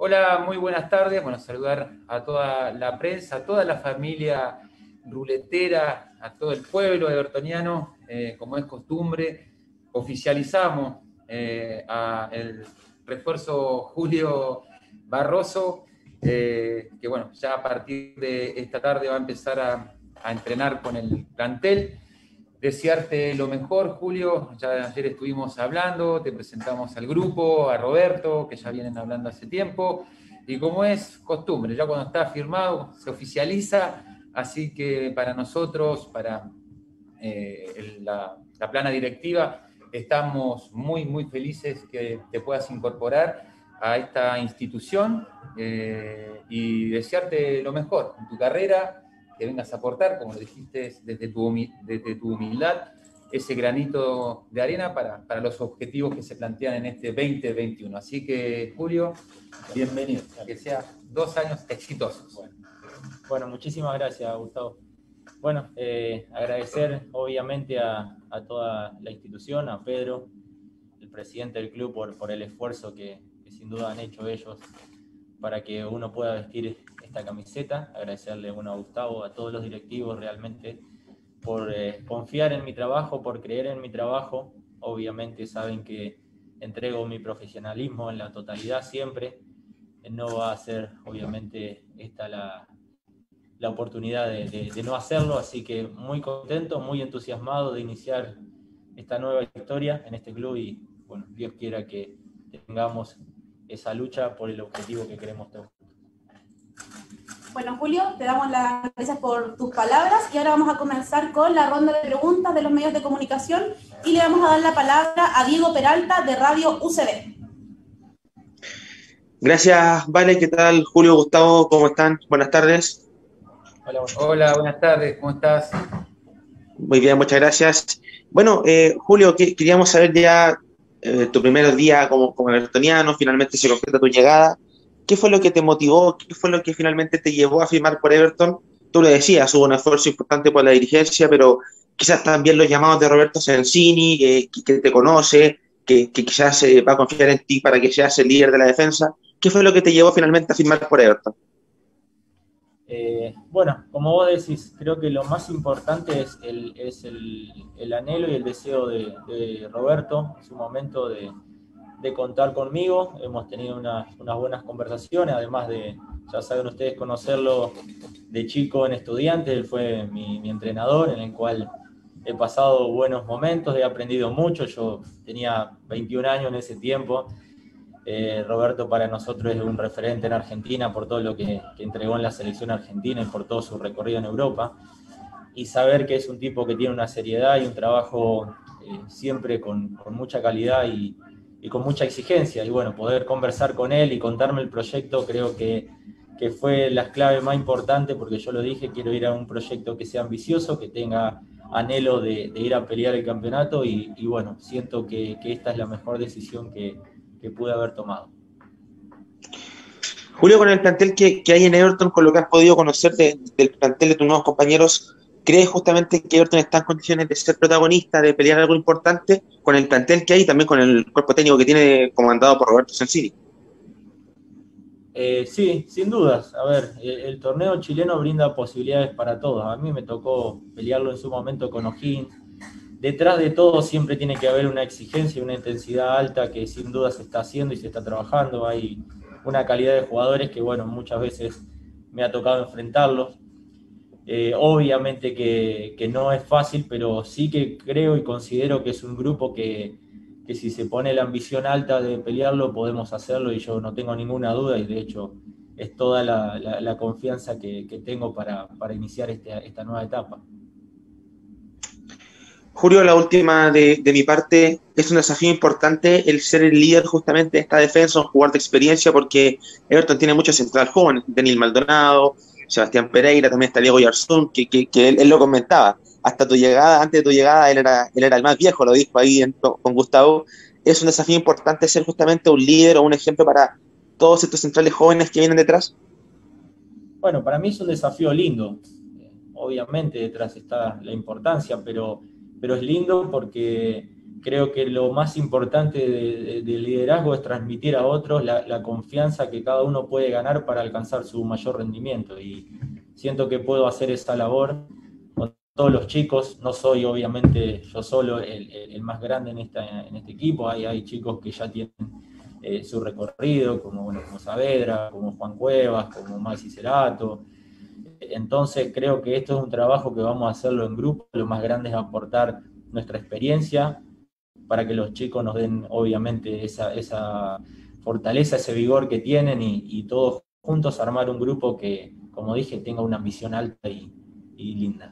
Hola, muy buenas tardes. Bueno, saludar a toda la prensa, a toda la familia ruletera, a todo el pueblo evertoniano, como es costumbre. Oficializamos a el refuerzo Julio Barroso, que bueno, ya a partir de esta tarde va a empezar a entrenar con el plantel. Desearte lo mejor, Julio. Ya ayer estuvimos hablando, te presentamos al grupo, a Roberto, que ya vienen hablando hace tiempo. Y como es costumbre, ya cuando está firmado, se oficializa. Así que para nosotros, para la plana directiva, estamos muy, muy felices que te puedas incorporar a esta institución y desearte lo mejor en tu carrera, que vengas a aportar, como lo dijiste, desde tu humildad, ese granito de arena para los objetivos que se plantean en este 2021. Así que, Julio, bienvenido. Que sea 2 años exitosos. Bueno, muchísimas gracias, Gustavo. Bueno, agradecer obviamente a toda la institución, a Pedro, el presidente del club, por el esfuerzo que sin duda han hecho ellos para que uno pueda vestir esta camiseta. Agradecerle a Gustavo, a todos los directivos realmente por confiar en mi trabajo, por creer en mi trabajo. Obviamente saben que entrego mi profesionalismo en la totalidad siempre. No va a ser obviamente esta la oportunidad de no hacerlo, así que muy contento, muy entusiasmado de iniciar esta nueva historia en este club y bueno, Dios quiera que tengamos esa lucha por el objetivo que queremos tener. Bueno, Julio, te damos las gracias por tus palabras y ahora vamos a comenzar con la ronda de preguntas de los medios de comunicación y le vamos a dar la palabra a Diego Peralta de Radio UCB. Gracias, Vale. ¿Qué tal, Julio, Gustavo? ¿Cómo están? Buenas tardes. Hola, buenas tardes. ¿Cómo estás? Muy bien, muchas gracias. Bueno, Julio, queríamos saber ya tu primer día como evertoniano, finalmente se concreta tu llegada. ¿Qué fue lo que te motivó? ¿Qué fue lo que finalmente te llevó a firmar por Everton? Tú lo decías, hubo un esfuerzo importante por la dirigencia, pero quizás también los llamados de Roberto Sensini, que te conoce, que quizás va a confiar en ti para que seas el líder de la defensa. ¿Qué fue lo que te llevó finalmente a firmar por Everton? Bueno, como vos decís, creo que lo más importante es el anhelo y el deseo de Roberto en su momento de contar conmigo. Hemos tenido unas buenas conversaciones, además de, ya saben ustedes, conocerlo de chico en Estudiantes. Él fue mi entrenador, en el cual he pasado buenos momentos, he aprendido mucho. Yo tenía 21 años en ese tiempo. Roberto para nosotros es un referente en Argentina por todo lo que entregó en la selección argentina y por todo su recorrido en Europa. Y saber que es un tipo que tiene una seriedad y un trabajo siempre con mucha calidad y con mucha exigencia. Y bueno, poder conversar con él y contarme el proyecto creo que fue la clave más importante, porque yo lo dije, quiero ir a un proyecto que sea ambicioso, que tenga anhelo de ir a pelear el campeonato y bueno, siento que esta es la mejor decisión que pude haber tomado. Julio, con el plantel que hay en Everton, con lo que has podido conocer del plantel de tus nuevos compañeros, ¿crees justamente que Everton está en condiciones de ser protagonista, de pelear algo importante con el plantel que hay y también con el cuerpo técnico que tiene comandado por Roberto Sensini? Sí, sin dudas. A ver, el torneo chileno brinda posibilidades para todos. A mí me tocó pelearlo en su momento con O'Higgins. Detrás de todo siempre tiene que haber una exigencia y una intensidad alta que sin duda se está haciendo y se está trabajando. Hay una calidad de jugadores que, bueno, muchas veces me ha tocado enfrentarlos. Obviamente que no es fácil, pero sí que creo y considero que es un grupo que si se pone la ambición alta de pelearlo, podemos hacerlo y yo no tengo ninguna duda y de hecho es toda la confianza que tengo para iniciar esta nueva etapa. Julio, la última de mi parte, es un desafío importante el ser el líder justamente de esta defensa, un jugador de experiencia, porque Everton tiene muchos central jóvenes, Daniel Maldonado, Sebastián Pereira, también está Diego Yarzún, que él lo comentaba. Hasta tu llegada, antes de tu llegada, él era el más viejo, lo dijo ahí con Gustavo. Es un desafío importante ser justamente un líder o un ejemplo para todos estos centrales jóvenes que vienen detrás. Bueno, para mí es un desafío lindo. Obviamente detrás está la importancia, pero es lindo porque creo que lo más importante del liderazgo es transmitir a otros la confianza que cada uno puede ganar para alcanzar su mayor rendimiento. Y siento que puedo hacer esa labor con todos los chicos. No soy obviamente yo solo el más grande en este equipo. Hay chicos que ya tienen su recorrido, como Saavedra, como Juan Cuevas, como Maxi Cerato. Entonces creo que esto es un trabajo que vamos a hacerlo en grupo. Lo más grande es aportar nuestra experiencia para que los chicos nos den obviamente esa fortaleza, ese vigor que tienen y todos juntos armar un grupo que, como dije, tenga una ambición alta y linda.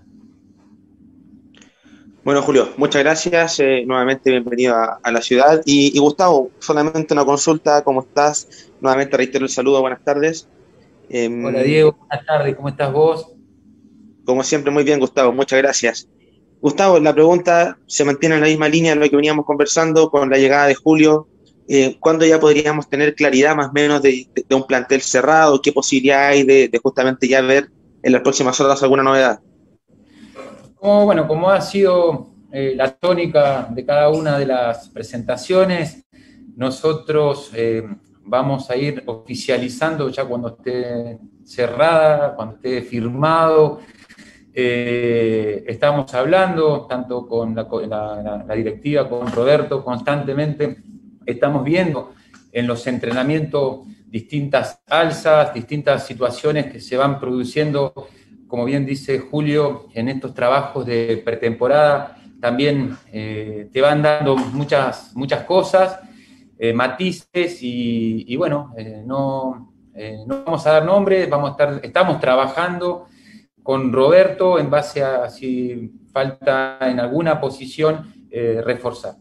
Bueno, Julio, muchas gracias. Nuevamente bienvenido a la ciudad. Y Gustavo, solamente una consulta, ¿cómo estás? Nuevamente reitero el saludo, buenas tardes. Hola Diego, buenas tardes, ¿cómo estás vos? Como siempre, muy bien, Gustavo, muchas gracias. Gustavo, la pregunta se mantiene en la misma línea de lo que veníamos conversando con la llegada de Julio. ¿Cuándo ya podríamos tener claridad más o menos de un plantel cerrado? ¿Qué posibilidad hay de justamente ya ver en las próximas horas alguna novedad? Como ha sido la tónica de cada una de las presentaciones, nosotros vamos a ir oficializando ya cuando esté cerrada, cuando esté firmado. Estamos hablando tanto con la directiva, con Roberto, constantemente estamos viendo en los entrenamientos distintas alzas, distintas situaciones que se van produciendo, como bien dice Julio, en estos trabajos de pretemporada. También te van dando muchas cosas, matices y bueno, no vamos a dar nombres, estamos trabajando con Roberto en base a si falta en alguna posición reforzar.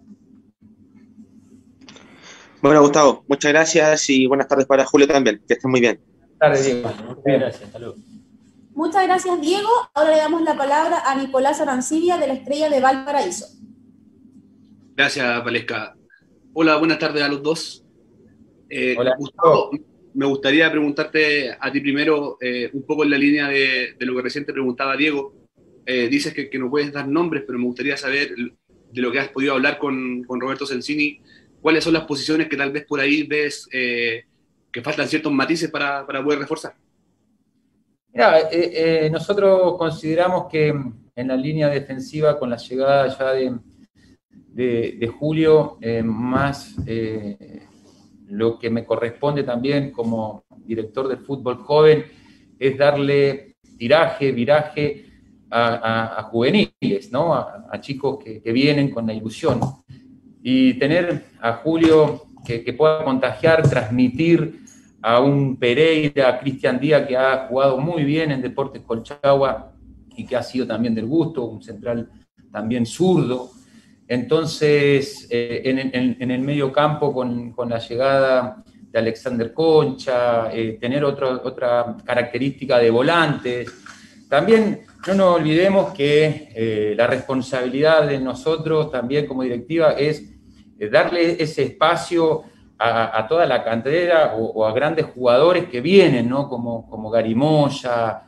Bueno, Gustavo, muchas gracias y buenas tardes para Julio también, que estén muy bien. Buenas tardes, Diego. Muchas gracias, hasta luego. Muchas gracias, Diego. Ahora le damos la palabra a Nicolás Arancibia, de la Estrella de Valparaíso. Gracias, Valesca. Hola, buenas tardes a los dos. Hola. Gustavo, me gustaría preguntarte a ti primero, un poco en la línea de lo que recién te preguntaba Diego. Dices que no puedes dar nombres, pero me gustaría saber de lo que has podido hablar con Roberto Sensini, cuáles son las posiciones que tal vez por ahí ves que faltan ciertos matices para poder reforzar. Mira, nosotros consideramos que en la línea defensiva, con la llegada ya de Julio, más lo que me corresponde también como director del fútbol joven es darle viraje a juveniles, ¿no? A chicos que vienen con la ilusión. Y tener a Julio que pueda contagiar, transmitir a un Pereira, a Cristian Díaz, que ha jugado muy bien en Deportes Colchagua y que ha sido también del gusto, un central también zurdo. Entonces, en el medio campo, con la llegada de Alexander Concha, tener otra característica de volantes. También no nos olvidemos que la responsabilidad de nosotros también como directiva es darle ese espacio a toda la cantera o a grandes jugadores que vienen, ¿no? Como Garimoya,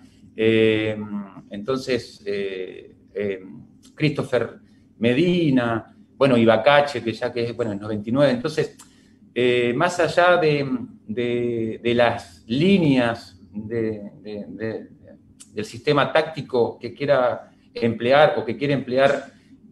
Christopher Medina, bueno, Ibacache, que es, bueno, en 99. Entonces, más allá de las líneas del sistema táctico que quiera emplear o que quiere emplear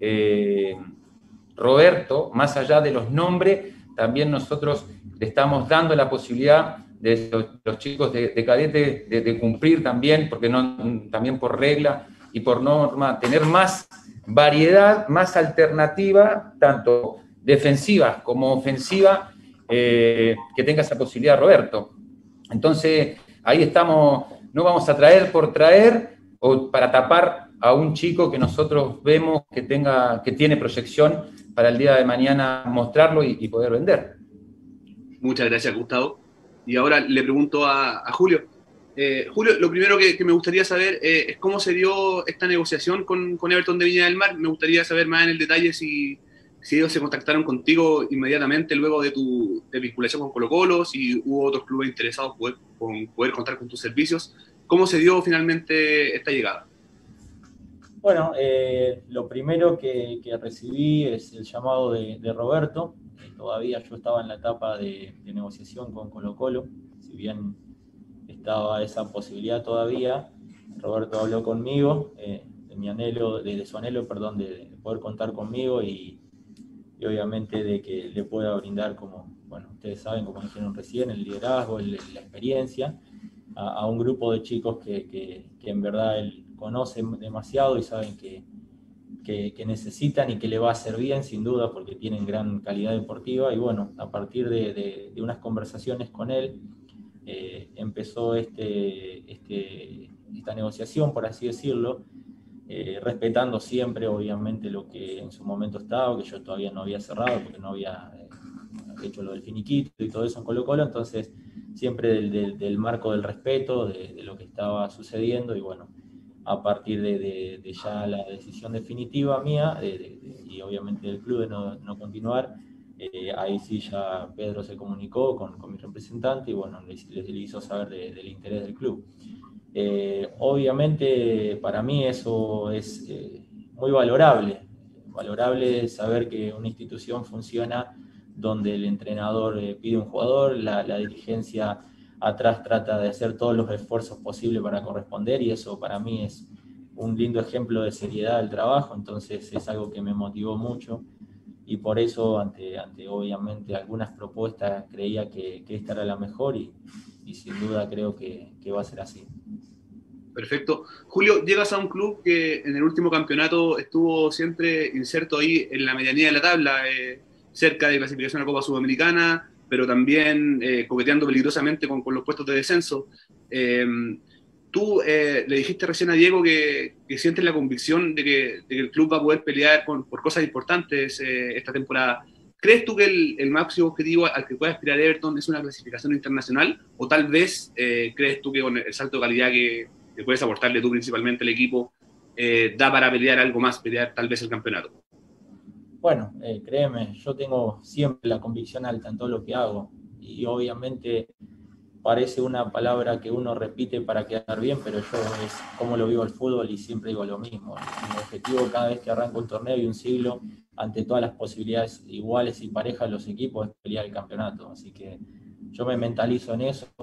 Roberto, más allá de los nombres, también nosotros le estamos dando la posibilidad de los chicos de cadete de cumplir también, porque también por regla y por norma, tener más variedad, más alternativa, tanto defensiva como ofensiva, que tenga esa posibilidad Roberto. Entonces, ahí estamos, no vamos a traer por traer o para tapar a un chico que nosotros vemos que tiene proyección para el día de mañana mostrarlo y poder vender. Muchas gracias, Gustavo. Y ahora le pregunto a Julio. Julio, lo primero que me gustaría saber es cómo se dio esta negociación con Everton de Viña del Mar. Me gustaría saber más en el detalle si ellos se contactaron contigo inmediatamente luego de tu vinculación con Colo-Colo, si hubo otros clubes interesados en poder contar con tus servicios. ¿Cómo se dio finalmente esta llegada? Bueno, lo primero que recibí es el llamado de Roberto. Todavía yo estaba en la etapa de negociación con Colo-Colo, si bien estaba esa posibilidad todavía. Roberto habló conmigo de mi anhelo, de su anhelo, perdón, de poder contar conmigo y obviamente de que le pueda brindar, como, bueno, ustedes saben, como dijeron recién, el liderazgo, la experiencia a un grupo de chicos que en verdad él conoce demasiado y saben que necesitan y que le va a hacer bien, sin duda, porque tienen gran calidad deportiva. Y bueno, a partir de unas conversaciones con él, empezó esta negociación, por así decirlo, respetando siempre, obviamente, lo que en su momento estaba, que yo todavía no había cerrado, porque no había hecho lo del finiquito y todo eso en Colo-Colo, entonces siempre del marco del respeto, de lo que estaba sucediendo, y bueno, a partir de ya la decisión definitiva mía, y obviamente del club de no continuar, ahí sí ya Pedro se comunicó con mi representante y bueno, les hizo saber del interés del club. Obviamente para mí eso es muy valorable saber que una institución funciona donde el entrenador pide un jugador, la dirigencia atrás trata de hacer todos los esfuerzos posibles para corresponder, y eso para mí es un lindo ejemplo de seriedad del trabajo. Entonces es algo que me motivó mucho y por eso ante obviamente algunas propuestas creía que esta era la mejor y sin duda creo que va a ser así. Perfecto. Julio, llegas a un club que en el último campeonato estuvo siempre inserto ahí en la medianía de la tabla, cerca de clasificación a la Copa Sudamericana, pero también coqueteando peligrosamente con los puestos de descenso. Tú le dijiste recién a Diego que sientes la convicción de que el club va a poder pelear por cosas importantes esta temporada. ¿Crees tú que el máximo objetivo al que puede aspirar Everton es una clasificación internacional? ¿O tal vez crees tú que con el salto de calidad que puedes aportarle tú principalmente al equipo da para pelear algo más, pelear tal vez el campeonato? Bueno, créeme, yo tengo siempre la convicción alta en todo lo que hago y obviamente parece una palabra que uno repite para quedar bien, pero yo es como lo vivo el fútbol y siempre digo lo mismo. Mi objetivo cada vez que arranco un torneo y un siglo, ante todas las posibilidades iguales y parejas de los equipos, es pelear el campeonato. Así que yo me mentalizo en eso.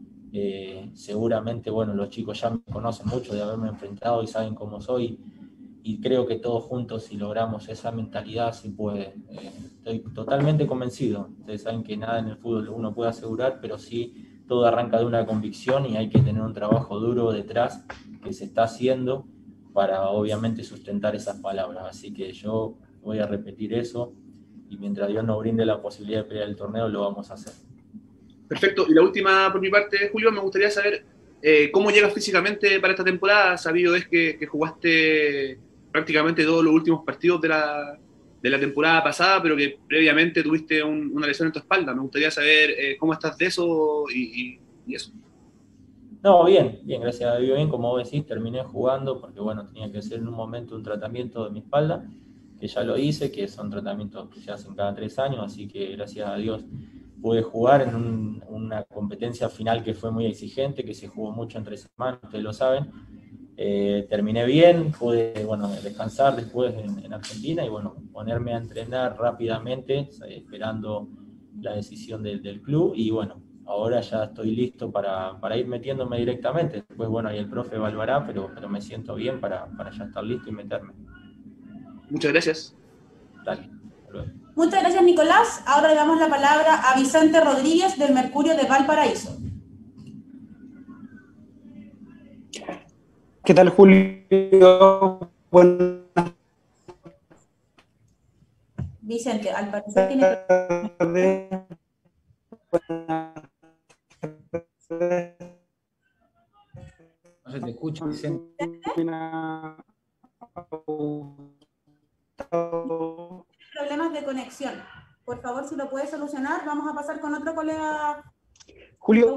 Seguramente, bueno, los chicos ya me conocen mucho de haberme enfrentado y saben cómo soy. Y creo que todos juntos, si logramos esa mentalidad, se puede. Estoy totalmente convencido. Ustedes saben que nada en el fútbol uno puede asegurar, pero sí todo arranca de una convicción y hay que tener un trabajo duro detrás que se está haciendo para obviamente sustentar esas palabras. Así que yo voy a repetir eso y mientras Dios nos brinde la posibilidad de pelear el torneo, lo vamos a hacer. Perfecto. Y la última por mi parte, Julio, me gustaría saber cómo llegas físicamente para esta temporada. Sabido es que jugaste prácticamente todos los últimos partidos de la temporada pasada, pero que previamente tuviste una lesión en tu espalda. Me gustaría saber cómo estás de eso y eso. No, bien, gracias a Dios, bien, como vos decís, terminé jugando porque, bueno, tenía que hacer en un momento un tratamiento de mi espalda, que ya lo hice, que son tratamientos que se hacen cada 3 años, así que gracias a Dios pude jugar en una competencia final que fue muy exigente, que se jugó mucho entre semanas, ustedes lo saben. Terminé bien, pude, bueno, descansar después en Argentina y, bueno, ponerme a entrenar rápidamente, esperando la decisión del club y, bueno, ahora ya estoy listo para ir metiéndome directamente. Después, bueno, ahí el profe evaluará, pero me siento bien para ya estar listo y meterme. Muchas gracias. Dale, luego. Muchas gracias, Nicolás. Ahora le damos la palabra a Vicente Rodríguez del Mercurio de Valparaíso. ¿Qué tal, Julio? Buenas Vicente, al parecer tiene... tardes. No se te escucha, Vicente. Problemas de conexión. Por favor, si lo puede solucionar, vamos a pasar con otro colega. Julio,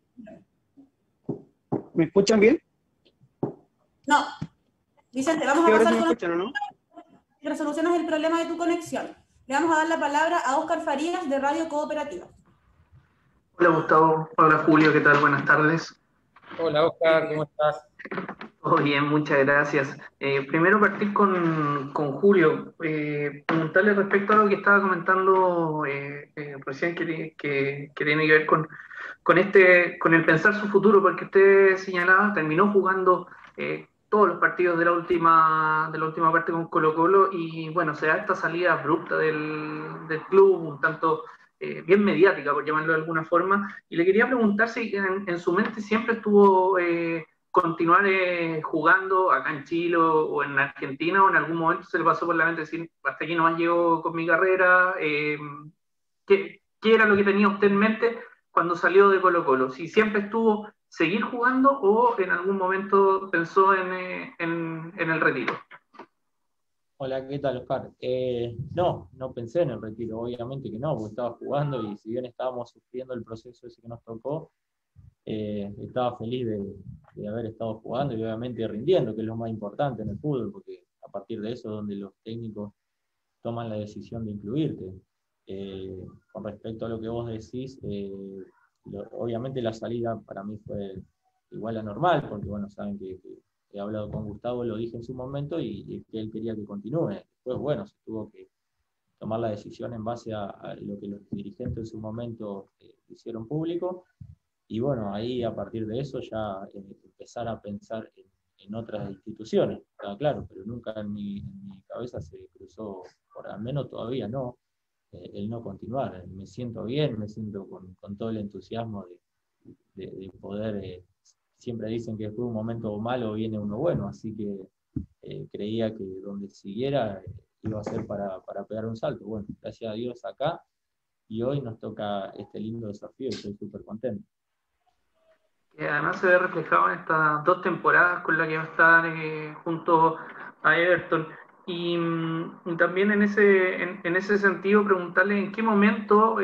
¿me escuchan bien? No. Vicente, vamos a ¿Ahora pasar sí me con escuchan o no? que solucionas el problema de tu conexión. Le vamos a dar la palabra a Óscar Farías de Radio Cooperativa. Hola Gustavo, hola Julio, ¿qué tal? Buenas tardes. Hola, Oscar, ¿cómo estás? Todo bien, muchas gracias. Primero partir con Julio. Preguntarle respecto a lo que estaba comentando recién que tiene que ver con el pensar su futuro, porque usted señalaba, terminó jugando todos los partidos de la última parte con Colo-Colo y bueno, se da esta salida abrupta del club, un tanto bien mediática, por llamarlo de alguna forma, y le quería preguntar si en su mente siempre estuvo continuar jugando acá en Chile o en Argentina, o en algún momento se le pasó por la mente decir, hasta aquí nomás llego con mi carrera. ¿Qué era lo que tenía usted en mente cuando salió de Colo-Colo? Si siempre estuvo seguir jugando o en algún momento pensó en el retiro. Hola, ¿qué tal, Oscar? No pensé en el retiro, obviamente que no, porque estaba jugando y si bien estábamos sufriendo el proceso ese que nos tocó, estaba feliz de haber estado jugando y obviamente rindiendo, que es lo más importante en el fútbol, porque a partir de eso es donde los técnicos toman la decisión de incluirte. Con respecto a lo que vos decís, obviamente la salida para mí fue igual a normal, porque bueno, saben que he hablado con Gustavo, lo dije en su momento, y que él quería que continúe. Después, bueno, se tuvo que tomar la decisión en base a lo que los dirigentes en su momento hicieron público, y bueno, ahí a partir de eso ya empezar a pensar en otras instituciones, está claro, pero nunca en mi cabeza se cruzó, por al menos todavía no, el no continuar. Me siento bien, me siento con todo el entusiasmo de poder, siempre dicen que fue un momento malo, viene uno bueno, así que creía que donde siguiera iba a ser para pegar un salto. Bueno, gracias a Dios acá, y hoy nos toca este lindo desafío y estoy súper contento. Que además se ve reflejado en estas 2 temporadas con la que va a estar junto a Everton. Y también en ese sentido preguntarle en qué momento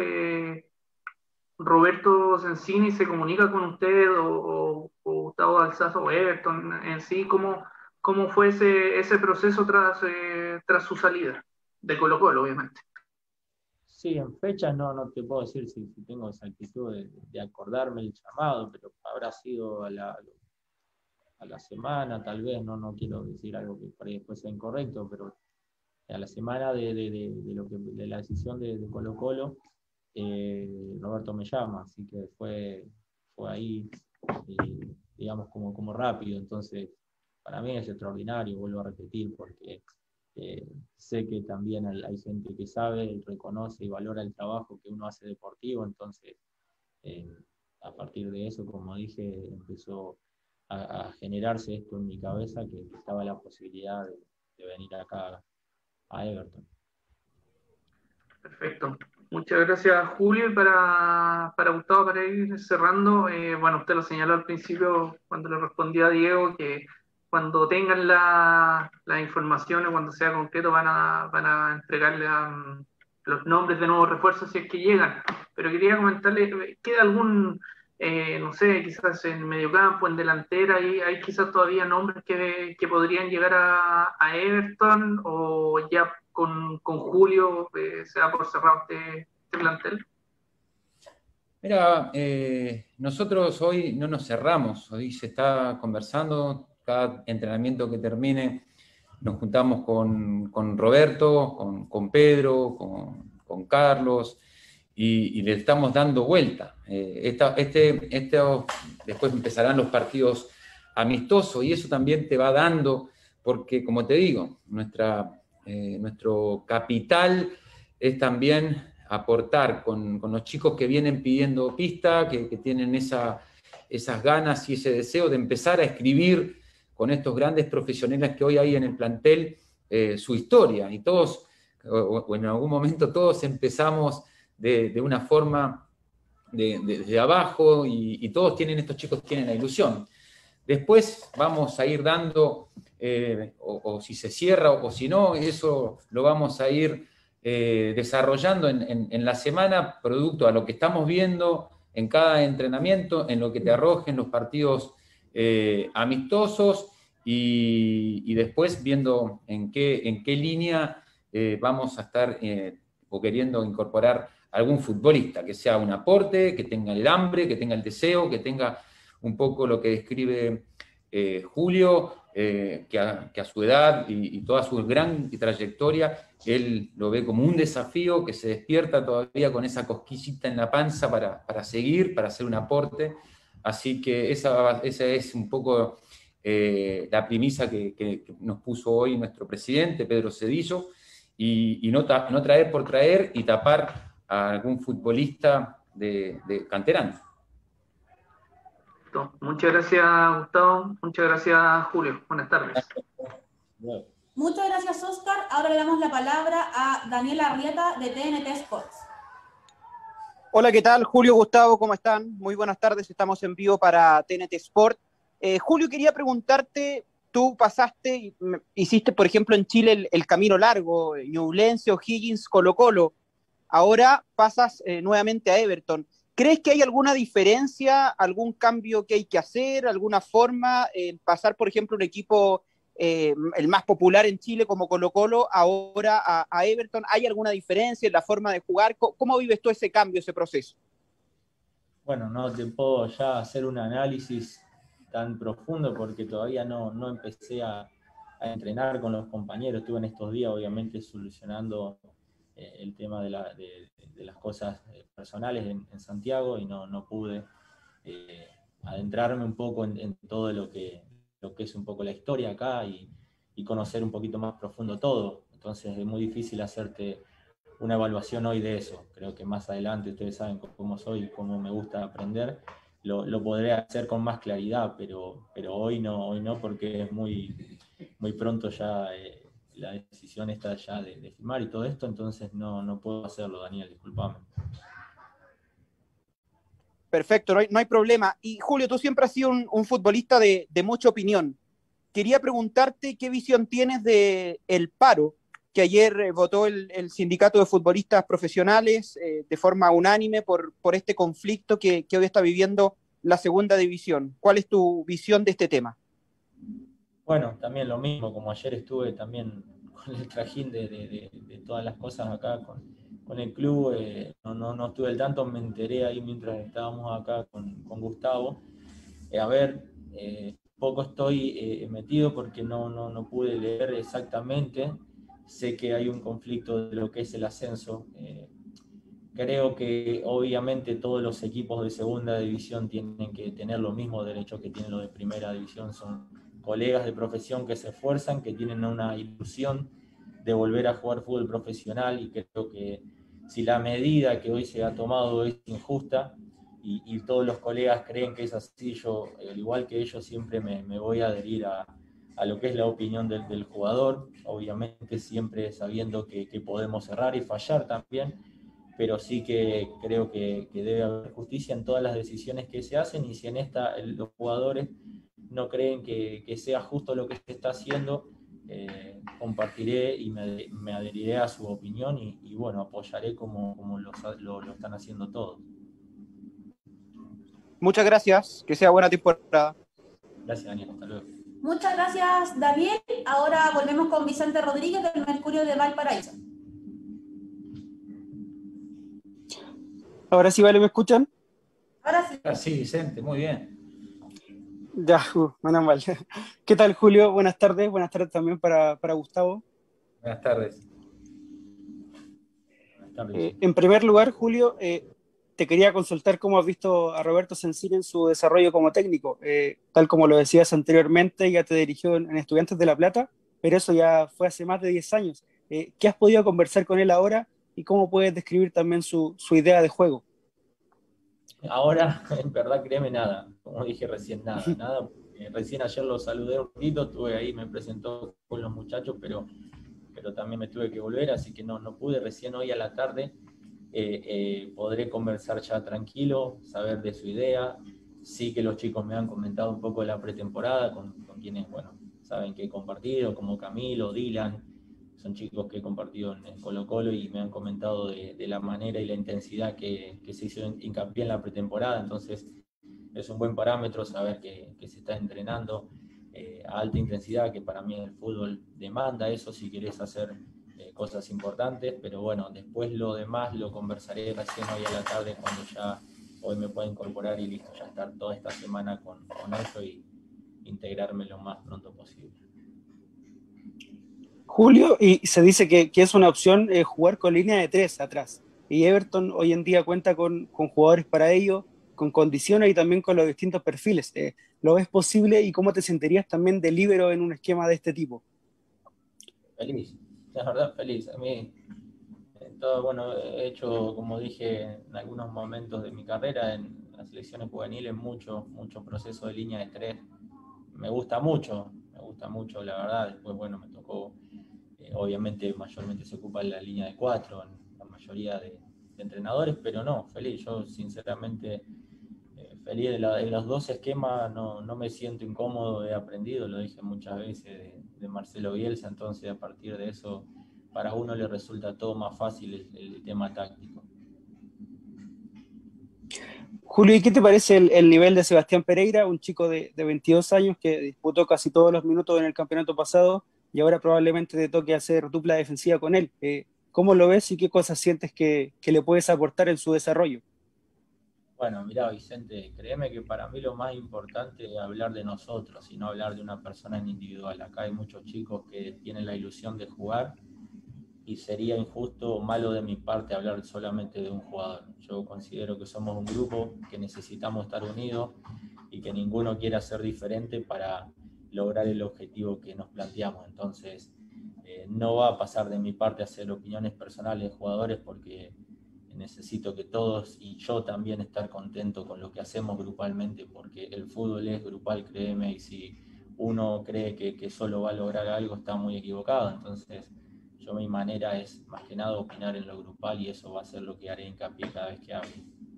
Roberto Sensini se comunica con usted o Gustavo Alzazo o Everton en sí, cómo fue ese proceso tras su salida de Colo-Colo, obviamente. Sí, en fechas no te puedo decir si tengo esa actitud de acordarme el llamado, pero habrá sido a la semana, tal vez, no quiero decir algo que por ahí después sea incorrecto, pero a la semana de la decisión de Colo-Colo, Roberto me llama, así que fue ahí, digamos, como rápido. Entonces, para mí es extraordinario, vuelvo a repetir, porque sé que también hay gente que sabe, reconoce y valora el trabajo que uno hace deportivo. Entonces, a partir de eso, como dije, empezó a generarse esto en mi cabeza, que estaba la posibilidad de venir acá a Everton. Perfecto. Muchas gracias, Julio. Y para Gustavo, para ir cerrando, bueno, usted lo señaló al principio cuando le respondí a Diego, que cuando tengan la información o cuando sea concreto van a entregarle los nombres de nuevos refuerzos si es que llegan. Pero quería comentarle, ¿queda algún, no sé, quizás en mediocampo, en delantera, hay quizás todavía nombres que podrían llegar a Everton, o ya con Julio se da por cerrado este plantel? Mira, nosotros hoy no nos cerramos, hoy se está conversando, cada entrenamiento que termine nos juntamos con Roberto, con Pedro, con Carlos, y le estamos dando vuelta. Después empezarán los partidos amistosos y eso también te va dando, porque como te digo, nuestro capital es también aportar con los chicos que vienen pidiendo pista, que tienen esas ganas y ese deseo de empezar a escribir con estos grandes profesionales que hoy hay en el plantel su historia. Y todos, o en algún momento todos empezamos de una forma desde abajo y todos estos chicos tienen la ilusión. Después vamos a ir dando, o si se cierra o si no, eso lo vamos a ir desarrollando en la semana, producto a lo que estamos viendo en cada entrenamiento, en lo que te arrojen los partidos amistosos y después viendo en qué línea vamos a estar o queriendo incorporar algún futbolista, que sea un aporte, que tenga el hambre, que tenga el deseo, que tenga un poco lo que describe Julio, que a su edad y toda su gran trayectoria, él lo ve como un desafío, que se despierta todavía con esa cosquillita en la panza para seguir, para hacer un aporte. Así que esa es un poco la premisa que nos puso hoy nuestro presidente, Pedro Cedillo, y no traer por traer y tapar a algún futbolista de canterano. Muchas gracias, Gustavo. Muchas gracias, Julio. Buenas tardes. Muchas gracias, Oscar. Ahora le damos la palabra a Daniela Arrieta de TNT Sports. Hola, ¿qué tal? Julio, Gustavo, ¿cómo están? Muy buenas tardes, estamos en vivo para TNT Sport. Julio, quería preguntarte, tú pasaste, hiciste, por ejemplo, en Chile el camino largo, Ñublense, O'Higgins, Colo-Colo. Ahora pasas nuevamente a Everton. ¿Crees que hay alguna diferencia, algún cambio que hay que hacer, alguna forma en pasar, por ejemplo, un equipo el más popular en Chile como Colo-Colo ahora a Everton? ¿Hay alguna diferencia en la forma de jugar? ¿Cómo vives tú ese cambio, ese proceso? Bueno, no te puedo ya hacer un análisis tan profundo porque todavía no empecé a entrenar con los compañeros. Estuve en estos días, obviamente, solucionando el tema de las cosas personales en Santiago y no pude adentrarme un poco en todo lo que es un poco la historia acá y conocer un poquito más profundo todo. Entonces es muy difícil hacerte una evaluación hoy de eso. Creo que más adelante, ustedes saben cómo soy y cómo me gusta aprender, lo podré hacer con más claridad, pero hoy no porque es muy pronto ya la decisión está ya de firmar y todo esto, entonces no puedo hacerlo, Daniel, discúlpame. Perfecto, no hay problema. Y Julio, tú siempre has sido un futbolista de mucha opinión. Quería preguntarte qué visión tienes del paro que ayer votó el Sindicato de Futbolistas Profesionales de forma unánime por este conflicto que hoy está viviendo la segunda división. ¿Cuál es tu visión de este tema? Bueno, también lo mismo, como ayer estuve también con el trajín de todas las cosas acá con el club, no estuve al tanto, me enteré ahí mientras estábamos acá con Gustavo. Poco estoy metido porque no pude leer exactamente. Sé que hay un conflicto de lo que es el ascenso. Creo que obviamente todos los equipos de segunda división tienen que tener los mismos derechos que tienen los de primera división. Son colegas de profesión que se esfuerzan, que tienen una ilusión de volver a jugar fútbol profesional, y creo que si la medida que hoy se ha tomado es injusta y todos los colegas creen que es así, yo, al igual que ellos, siempre me voy a adherir a lo que es la opinión del jugador, obviamente siempre sabiendo que podemos errar y fallar también, pero sí que creo que debe haber justicia en todas las decisiones que se hacen, y si en esta los jugadores no creen que sea justo lo que se está haciendo, compartiré y me adheriré a su opinión y bueno, apoyaré como lo están haciendo todos. Muchas gracias, que sea buena temporada. Gracias, Daniel, hasta luego. Muchas gracias, Daniel. Ahora volvemos con Vicente Rodríguez del Mercurio de Valparaíso. Ahora sí, ¿vale? ¿Me escuchan? Ahora sí. Sí, Vicente, muy bien. Ya, menos mal. ¿Qué tal, Julio? Buenas tardes también para Gustavo. Buenas tardes. Buenas tardes. En primer lugar, Julio, te quería consultar cómo has visto a Roberto Sensini en su desarrollo como técnico. Tal como lo decías anteriormente, ya te dirigió en Estudiantes de La Plata, pero eso ya fue hace más de 10 años. ¿Qué has podido conversar con él ahora y cómo puedes describir también su idea de juego? Ahora, en verdad, créeme, nada. Como dije recién, nada. Recién ayer lo saludé un ratito, estuve ahí, me presentó con los muchachos, pero también me tuve que volver, así que no pude. Recién hoy a la tarde podré conversar ya tranquilo, saber de su idea. Sí que los chicos me han comentado un poco de la pretemporada, con quienes, bueno, saben que he compartido, como Camilo, Dylan. Son chicos que he compartido en Colo-Colo y me han comentado de la manera y la intensidad que se hizo hincapié en la pretemporada. Entonces es un buen parámetro saber que se está entrenando a alta intensidad, que para mí el fútbol demanda eso si querés hacer cosas importantes. Pero bueno, después lo demás lo conversaré recién hoy a la tarde, cuando ya hoy me pueda incorporar y listo, ya estar toda esta semana con eso integrarme lo más pronto posible. Julio, y se dice que es una opción jugar con línea de 3 atrás. Y Everton hoy en día cuenta con jugadores para ello, con condiciones y también con los distintos perfiles. ¿Lo ves posible y cómo te sentirías también de líbero en un esquema de este tipo? Feliz, la verdad feliz. A mí, bueno, he hecho, como dije, en algunos momentos de mi carrera, en las selecciones juveniles, mucho proceso de línea de 3. Me gusta mucho, la verdad. Después, bueno, me tocó, obviamente, mayormente se ocupa la línea de 4 en la mayoría de entrenadores, pero no, feliz. Yo, sinceramente, feliz en los dos esquemas, no me siento incómodo, he aprendido, lo dije muchas veces, de Marcelo Bielsa, entonces a partir de eso, para uno le resulta todo más fácil el tema táctico. Julio, ¿y qué te parece el nivel de Sebastián Pereira, un chico de 22 años que disputó casi todos los minutos en el campeonato pasado y ahora probablemente te toque hacer dupla defensiva con él? ¿Cómo lo ves y qué cosas sientes que le puedes aportar en su desarrollo? Bueno, mirá, Vicente, créeme que para mí lo más importante es hablar de nosotros y no hablar de una persona en individual. Acá hay muchos chicos que tienen la ilusión de jugar y sería injusto o malo de mi parte hablar solamente de un jugador. Yo considero que somos un grupo que necesitamos estar unidos y que ninguno quiera ser diferente para lograr el objetivo que nos planteamos. Entonces, no va a pasar de mi parte hacer opiniones personales de jugadores porque necesito que todos y yo también estar contento con lo que hacemos grupalmente, porque el fútbol es grupal, créeme, y si uno cree que solo va a lograr algo está muy equivocado. Entonces yo, mi manera es más que nada opinar en lo grupal y eso va a ser lo que haré hincapié cada vez que hable.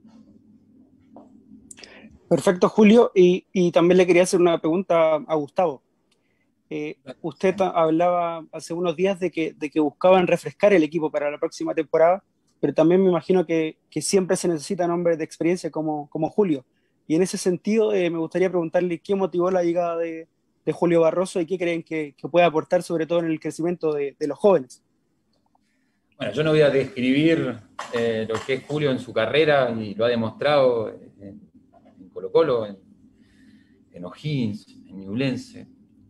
Perfecto, Julio, y también le quería hacer una pregunta a Gustavo. Usted hablaba hace unos días de que buscaban refrescar el equipo para la próxima temporada, pero también me imagino que siempre se necesitan hombres de experiencia como Julio. Y en ese sentido, me gustaría preguntarle qué motivó la llegada de Julio Barroso y qué creen que puede aportar, sobre todo en el crecimiento de los jóvenes. Bueno, yo no voy a describir lo que es Julio en su carrera, y lo ha demostrado en Colo-Colo, en O'Higgins, en Ñublense.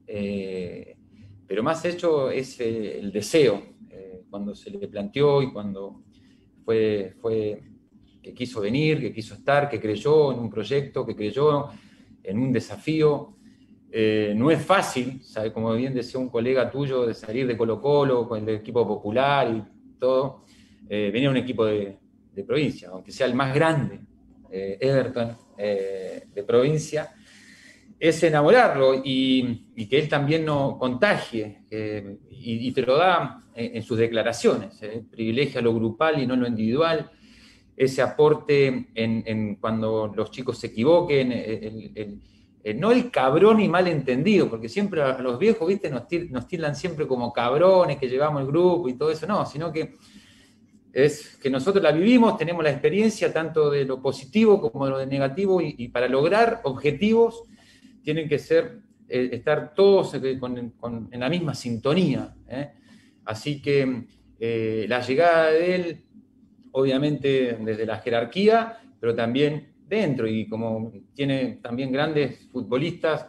Pero más hecho es el deseo, cuando se le planteó y cuando fue que quiso venir, que quiso estar, que creyó en un proyecto, que creyó en un desafío. No es fácil, ¿sabe? Como bien decía un colega tuyo, de salir de Colo-Colo con el equipo popular y todo, venir a un equipo de provincia, aunque sea el más grande, Everton, de provincia, es enamorarlo y que él también no contagie, y te lo da en sus declaraciones, privilegia lo grupal y no lo individual, ese aporte en cuando los chicos se equivoquen, no el cabrón y malentendido, porque siempre a los viejos, ¿viste? Nos tildan siempre como cabrones que llevamos el grupo y todo eso, no, sino que es que nosotros la vivimos, tenemos la experiencia tanto de lo positivo como de lo negativo, y para lograr objetivos tienen que estar todos en la misma sintonía, ¿eh? Así que la llegada de él, obviamente desde la jerarquía, pero también dentro, y como tiene también grandes futbolistas,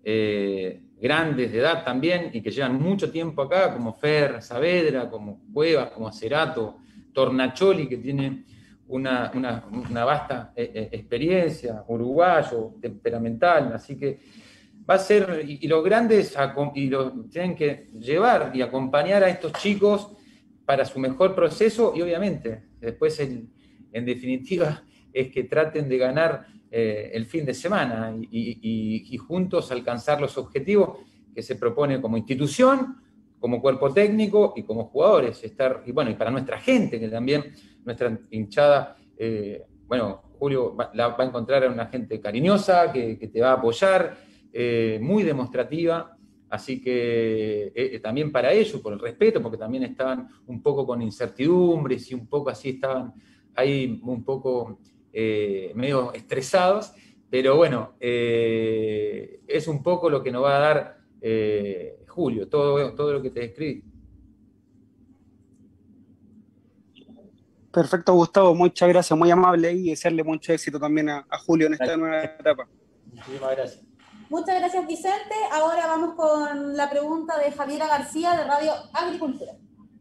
grandes de edad también, y que llevan mucho tiempo acá, como Fer Saavedra, como Cuevas, como Cerato, Tornacholi, que tiene una vasta experiencia, uruguayo, temperamental, así que va a ser, y los grandes tienen que llevar y acompañar a estos chicos para su mejor proceso, y obviamente después en definitiva es que traten de ganar el fin de semana y juntos alcanzar los objetivos que se propone como institución, como cuerpo técnico y como jugadores, y para nuestra gente, que también nuestra hinchada, Julio va a encontrar a una gente cariñosa, que te va a apoyar, muy demostrativa, así que también para ellos, por el respeto, porque también estaban un poco con incertidumbres y un poco así, estaban ahí un poco medio estresados, pero bueno, es un poco lo que nos va a dar Julio, todo lo que te describí. Perfecto, Gustavo, muchas gracias, muy amable, y desearle mucho éxito también a Julio en esta nueva etapa. Muchísimas gracias. Muchas gracias, Vicente. Ahora vamos con la pregunta de Javiera García de Radio Agricultura.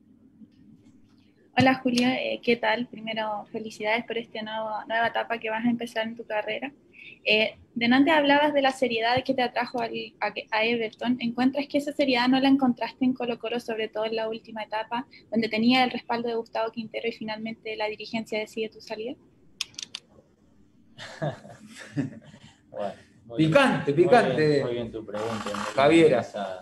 Hola Julia, ¿qué tal? Primero, felicidades por esta nueva etapa que vas a empezar en tu carrera. Delante hablabas de la seriedad que te atrajo a Everton. ¿Encuentras que esa seriedad no la encontraste en Colo-Colo, sobre todo en la última etapa, donde tenía el respaldo de Gustavo Quintero y finalmente la dirigencia decide tu salida? Bueno, Picante. Muy bien tu pregunta. Javiera.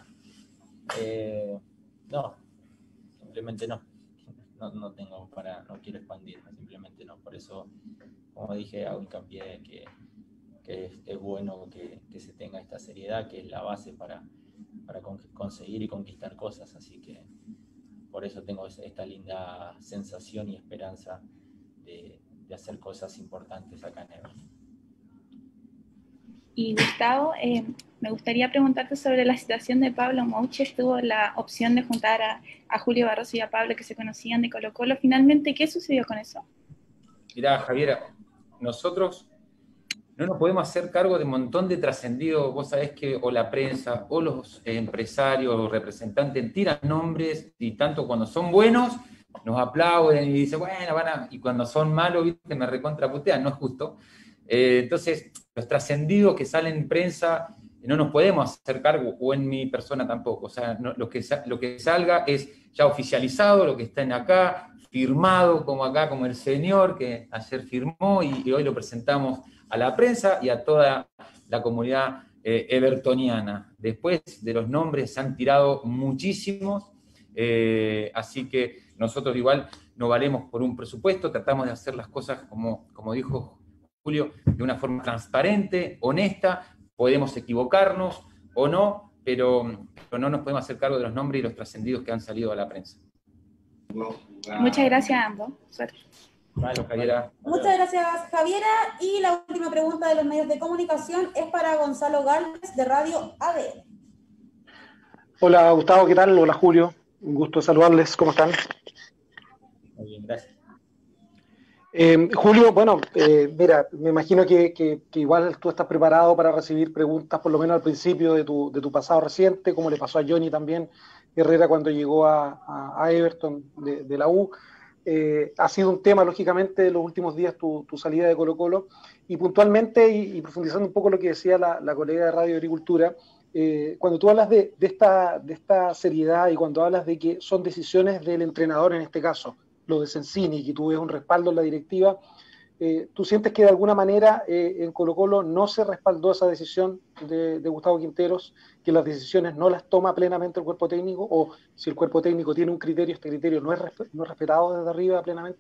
No, simplemente no. No quiero expandirme, simplemente no. Por eso, como dije, hago hincapié que es bueno que se tenga esta seriedad, que es la base para conseguir y conquistar cosas. Así que por eso tengo esta linda sensación y esperanza de hacer cosas importantes acá en Everton. Y Gustavo, me gustaría preguntarte sobre la situación de Pablo Mouches. Tuvo la opción de juntar a Julio Barroso y a Pablo, que se conocían de Colo-Colo. Finalmente, ¿qué sucedió con eso? Mirá, Javiera, nosotros no nos podemos hacer cargo de un montón de trascendidos. Vos sabés que o la prensa o los empresarios o representantes tiran nombres y tanto cuando son buenos nos aplauden y dicen, bueno, y cuando son malos, ¿viste? Me recontraputean, no es justo. Entonces, los trascendidos que salen en prensa no nos podemos hacer cargo, o en mi persona tampoco. O sea, lo que salga es ya oficializado, lo que está en acá, firmado como el señor que ayer firmó y hoy lo presentamos a la prensa y a toda la comunidad evertoniana. Después de los nombres se han tirado muchísimos, así que nosotros igual no valemos por un presupuesto, tratamos de hacer las cosas como dijo Julio, de una forma transparente, honesta, podemos equivocarnos o no, pero no nos podemos hacer cargo de los nombres y los trascendidos que han salido a la prensa. Muchas gracias a ambos. Suerte. Vale, Javiera. Muchas gracias, Javiera. Y la última pregunta de los medios de comunicación es para Gonzalo Gálvez, de Radio ADN. Hola, Gustavo, ¿qué tal? Hola, Julio. Un gusto saludarles. ¿Cómo están? Muy bien, gracias. Julio, bueno, mira, me imagino que igual tú estás preparado para recibir preguntas, por lo menos al principio de tu pasado reciente, como le pasó a Johnny también Herrera cuando llegó a Everton de la U. Ha sido un tema, lógicamente, de los últimos días tu salida de Colo-Colo, y puntualmente, y profundizando un poco lo que decía la colega de Radio Agricultura, cuando tú hablas de esta seriedad y cuando hablas de que son decisiones del entrenador en este caso, lo de Sensini, que tú ves un respaldo en la directiva, ¿tú sientes que de alguna manera en Colo-Colo no se respaldó esa decisión de Gustavo Quinteros, que las decisiones no las toma plenamente el cuerpo técnico, o si el cuerpo técnico tiene un criterio, este criterio no es respetado desde arriba plenamente?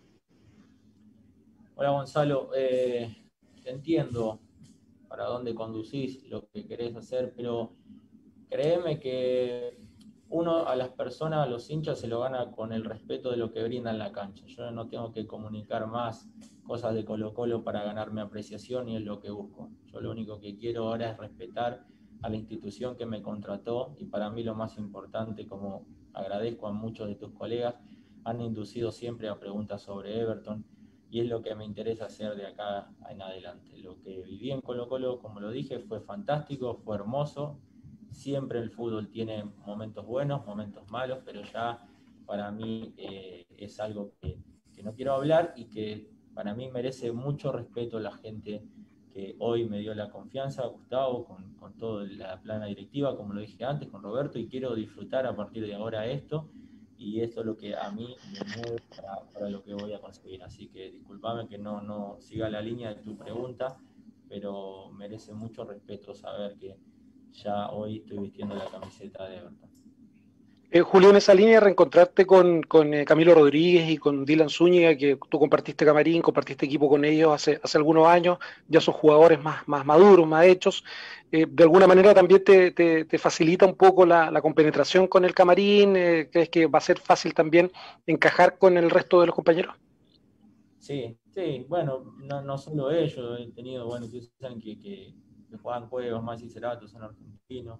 Hola Gonzalo, te entiendo para dónde conducís, lo que querés hacer, pero créeme que uno a las personas, a los hinchas, se lo gana con el respeto de lo que brinda en la cancha. Yo no tengo que comunicar más cosas de Colo-Colo para ganarme apreciación y es lo que busco. Yo lo único que quiero ahora es respetar a la institución que me contrató, y para mí lo más importante, como agradezco a muchos de tus colegas, han inducido siempre a preguntas sobre Everton, y es lo que me interesa hacer de acá en adelante. Lo que viví en Colo-Colo, como lo dije, fue fantástico, fue hermoso. Siempre el fútbol tiene momentos buenos, momentos malos, pero ya para mí es algo que no quiero hablar, y que para mí merece mucho respeto la gente que hoy me dio la confianza, Gustavo, con toda la plana directiva, como lo dije antes, con Roberto, y quiero disfrutar a partir de ahora esto, y esto es lo que a mí me mueve para lo que voy a conseguir. Así que discúlpame que no siga la línea de tu pregunta, pero merece mucho respeto saber que ya hoy estoy vistiendo la camiseta de Everton. Julio, en esa línea, reencontrarte con Camilo Rodríguez y con Dylan Zúñiga, que tú compartiste camarín, compartiste equipo con ellos hace algunos años, ya son jugadores más maduros, más hechos. ¿De alguna manera también te facilita un poco la compenetración con el camarín? ¿Crees que va a ser fácil también encajar con el resto de los compañeros? Sí, bueno, no solo ellos, he tenido, bueno, ustedes saben que Juan Cuevas, Maxi Cerato son argentinos.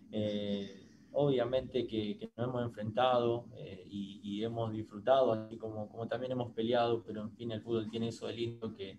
Obviamente que nos hemos enfrentado y hemos disfrutado, así como también hemos peleado, pero en fin, el fútbol tiene eso de lindo que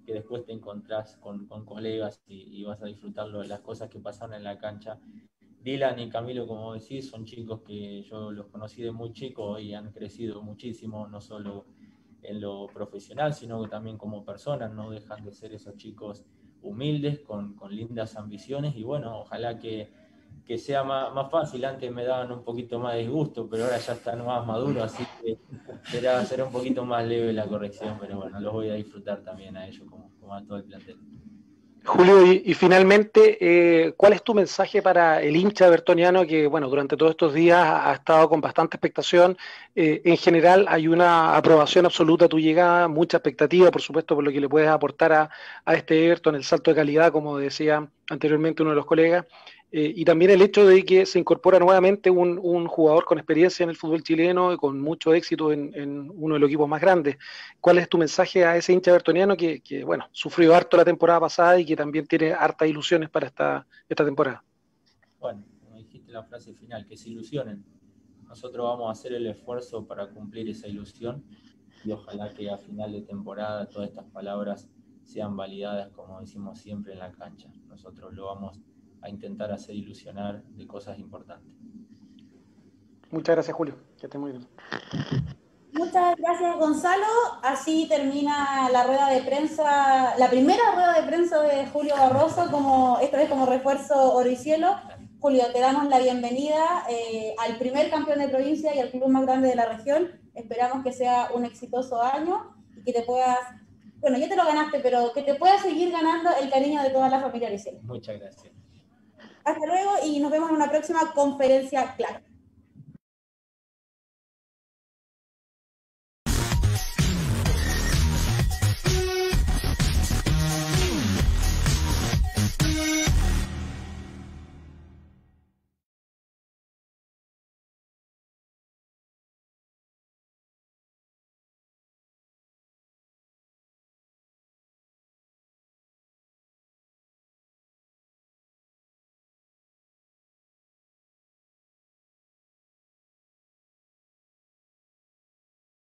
que después te encontrás con colegas y vas a disfrutar las cosas que pasaron en la cancha. Dylan y Camilo, como decís, son chicos que yo los conocí de muy chicos y han crecido muchísimo, no solo en lo profesional, sino que también como personas, no dejan de ser esos chicos humildes, con lindas ambiciones, y bueno, ojalá que sea más fácil. Antes me daban un poquito más de disgusto, pero ahora ya están más maduros, así que será un poquito más leve la corrección, pero bueno, los voy a disfrutar también a ellos como a todo el plantel. Julio, y finalmente, ¿cuál es tu mensaje para el hincha evertoniano que, bueno, durante todos estos días ha estado con bastante expectación? En general hay una aprobación absoluta a tu llegada, mucha expectativa, por supuesto, por lo que le puedes aportar a este Everton, el salto de calidad, como decía anteriormente uno de los colegas, y también el hecho de que se incorpora nuevamente un jugador con experiencia en el fútbol chileno y con mucho éxito en uno de los equipos más grandes. ¿Cuál es tu mensaje a ese hincha evertoniano que bueno, sufrió harto la temporada pasada y que también tiene hartas ilusiones para esta temporada? Bueno, como dijiste la frase final, que se ilusionen. Nosotros vamos a hacer el esfuerzo para cumplir esa ilusión y ojalá que a final de temporada todas estas palabras sean validadas, como decimos siempre, en la cancha. Nosotros lo vamos a intentar hacer ilusionar de cosas importantes. Muchas gracias, Julio. Que esté muy bien. Muchas gracias, Gonzalo. Así termina la rueda de prensa, la primera rueda de prensa de Julio Barroso, esta vez como refuerzo oro y cielo. Julio, te damos la bienvenida al primer campeón de provincia y al club más grande de la región. Esperamos que sea un exitoso año y que te puedas, bueno, ya te lo ganaste, pero que te puedas seguir ganando el cariño de toda la familia Oricielo. Muchas gracias. Hasta luego y nos vemos en una próxima conferencia Claro.